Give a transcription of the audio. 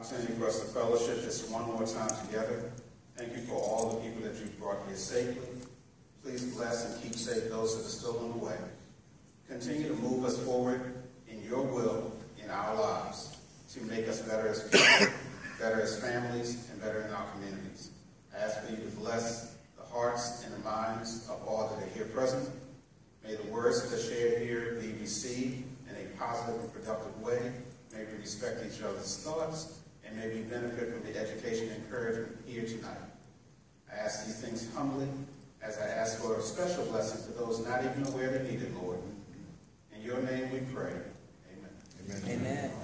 Opportunity for us to fellowship just one more time together. Thank you for all the people that you've brought here safely. Please bless and keep safe those that are still on the way. Continue to move us forward in your will in our lives to make us better as people, better as families, and better in our communities. I ask for you to bless the hearts and the minds of all that are here present. May the words that are shared here be received in a positive and productive way. May we respect each other's thoughts, and may we benefit from the education and encouragement here tonight. I ask these things humbly as I ask for a special blessing to those not even aware they need it, Lord. In your name we pray. Amen. Amen. Amen.